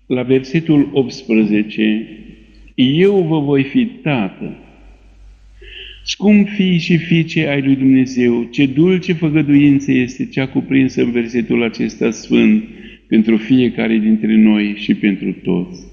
La versetul 18, eu vă voi fi tată. Scump fii și fiice ai lui Dumnezeu, ce dulce făgăduință este cea cuprinsă în versetul acesta sfânt pentru fiecare dintre noi și pentru toți.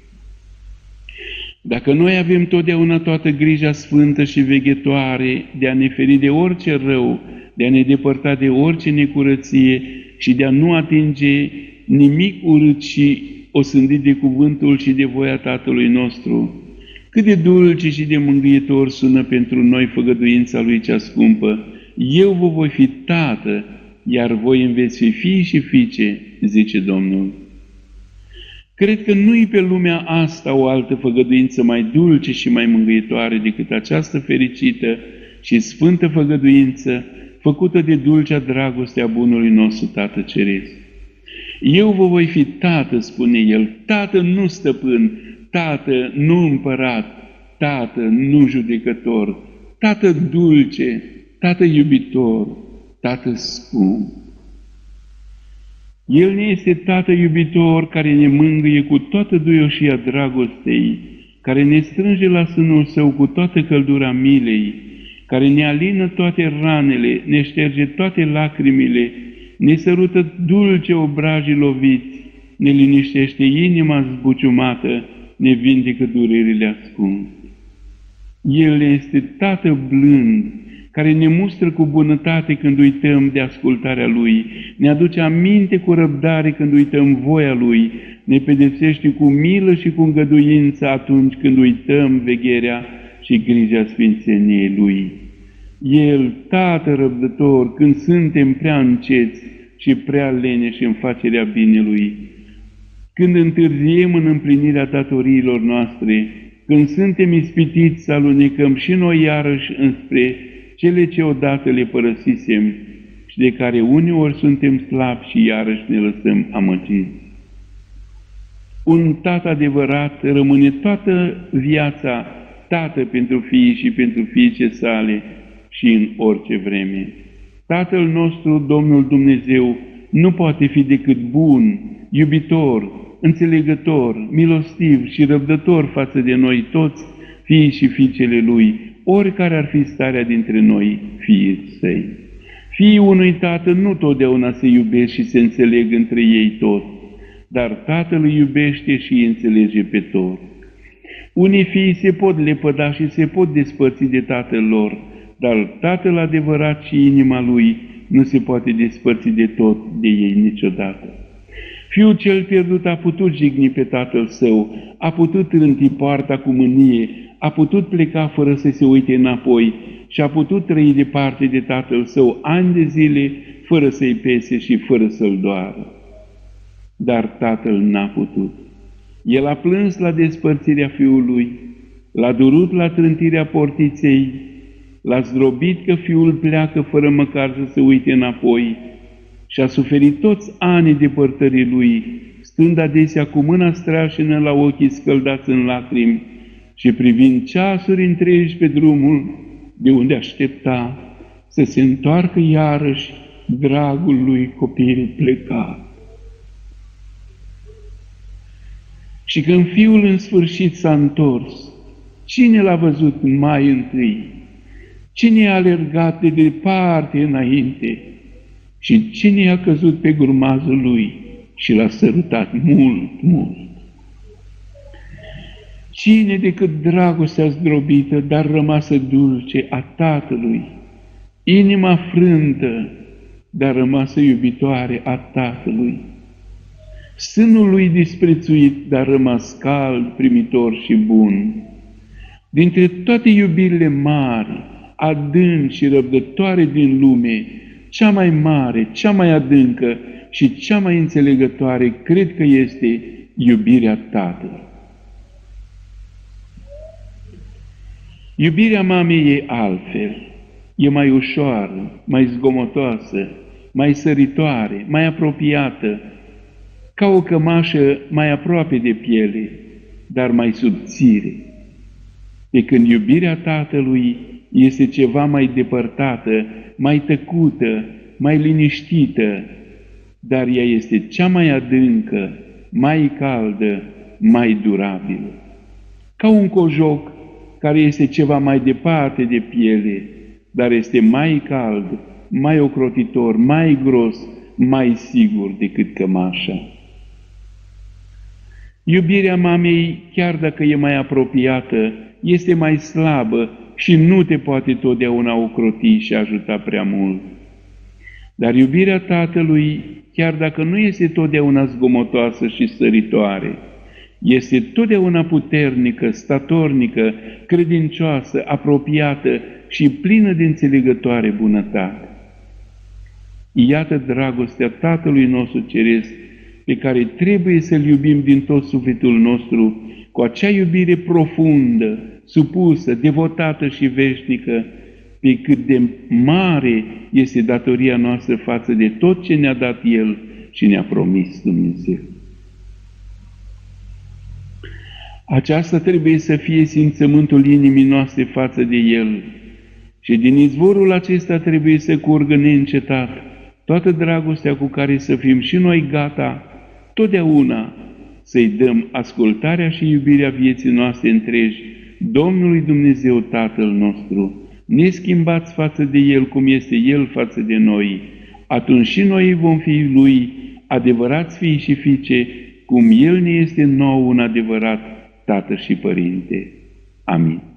Dacă noi avem totdeauna toată grija sfântă și veghetoare de a ne feri de orice rău, de a ne depărta de orice necurăție și de a nu atinge nimic urât și osândit de cuvântul și de voia Tatălui nostru, cât de dulce și de mângâietor sună pentru noi făgăduința Lui cea scumpă. Eu vă voi fi tată, iar voi îmi veți fi fii și fiice, zice Domnul. Cred că nu-i pe lumea asta o altă făgăduință mai dulce și mai mângâietoare decât această fericită și sfântă făgăduință făcută de dulcea dragoste a bunului nostru Tată Ceresc. Eu vă voi fi tată, spune El, tată nu stăpân, tată nu împărat, tată nu judecător, tată dulce, tată iubitor, tată scump. El ne este tată iubitor care ne mângâie cu toată duioșia dragostei, care ne strânge la sânul Său cu toată căldura milei, care ne alină toate ranele, ne șterge toate lacrimile, ne sărută dulce obrajii loviți, ne liniștește inima zbuciumată, ne vindecă durerile ascunse. El este tată blând, care ne mustră cu bunătate când uităm de ascultarea Lui, ne aduce aminte cu răbdare când uităm voia Lui, ne pedepsește cu milă și cu îngăduință atunci când uităm vegherea și grija sfințeniei Lui. El, Tată răbdător, când suntem prea înceți și prea leneși în facerea binelui, când întârziem în împlinirea datoriilor noastre, când suntem ispitiți să alunecăm și noi iarăși înspre cele ce odată le părăsisem și de care uneori suntem slabi și iarăși ne lăsăm amăgiți. Un tată adevărat rămâne toată viața tată pentru fiii și pentru fiice sale și în orice vreme. Tatăl nostru, Domnul Dumnezeu, nu poate fi decât bun, iubitor, înțelegător, milostiv și răbdător față de noi toți, fiii și fiicele Lui, oricare ar fi starea dintre noi, fiii Săi. Fiii unui tată nu totdeauna se iubesc și se înțeleg între ei toți, dar Tatăl îi iubește și îi înțelege pe toți. Unii fii se pot lepăda și se pot despărți de tatăl lor, dar Tatăl adevărat și inima Lui nu se poate despărți de tot de ei niciodată. Fiul cel pierdut a putut jigni pe tatăl său, a putut trânti poarta cu mânie, a putut pleca fără să se uite înapoi și a putut trăi departe de tatăl său ani de zile fără să-i pese și fără să-l doară. Dar tatăl n-a putut. El a plâns la despărțirea fiului, l-a durut la trântirea portiței, l-a zdrobit că fiul pleacă fără măcar să se uite înapoi și a suferit toți anii depărtării lui, stând adesea cu mâna strașină la ochii scăldați în lacrimi și privind ceasuri întregi pe drumul de unde aștepta să se întoarcă iarăși dragul lui copil plecat. Și când fiul în sfârșit s-a întors, cine l-a văzut mai întâi? Cine a alergat de departe înainte? Și cine a căzut pe grumazul lui și l-a sărutat mult, mult? Cine decât dragostea zdrobită, dar rămasă dulce a Tatălui, inima frântă, dar rămasă iubitoare a Tatălui, sânul lui disprețuit, dar rămas cald, primitor și bun. Dintre toate iubirile mari, adânci și răbdătoare din lume, cea mai mare, cea mai adâncă și cea mai înțelegătoare cred că este iubirea Tatălui. Iubirea mamei e altfel, e mai ușoară, mai zgomotoasă, mai săritoare, mai apropiată, ca o cămașă mai aproape de piele, dar mai subțire. Pe când iubirea Tatălui este ceva mai depărtată, mai tăcută, mai liniștită, dar ea este cea mai adâncă, mai caldă, mai durabilă. Ca un cojoc care este ceva mai departe de piele, dar este mai cald, mai ocrotitor, mai gros, mai sigur decât cămașa. Iubirea mamei, chiar dacă e mai apropiată, este mai slabă și nu te poate totdeauna ocroti și ajuta prea mult. Dar iubirea tatălui, chiar dacă nu este totdeauna zgomotoasă și săritoare, este totdeauna puternică, statornică, credincioasă, apropiată și plină de înțelegătoare bunătate. Iată dragostea Tatălui nostru Ceresc, pe care trebuie să-L iubim din tot sufletul nostru, cu acea iubire profundă, supusă, devotată și veșnică, pe cât de mare este datoria noastră față de tot ce ne-a dat El și ne-a promis Dumnezeu. Aceasta trebuie să fie simțământul inimii noastre față de El și din izvorul acesta trebuie să curgă neîncetat toată dragostea cu care să fim și noi gata totdeauna să-i dăm ascultarea și iubirea vieții noastre întregi Domnului Dumnezeu Tatăl nostru, neschimbați față de El cum este El față de noi. Atunci și noi vom fi Lui adevărați fii și fiice, cum El ne este nouă un adevărat Tată și Părinte. Amin.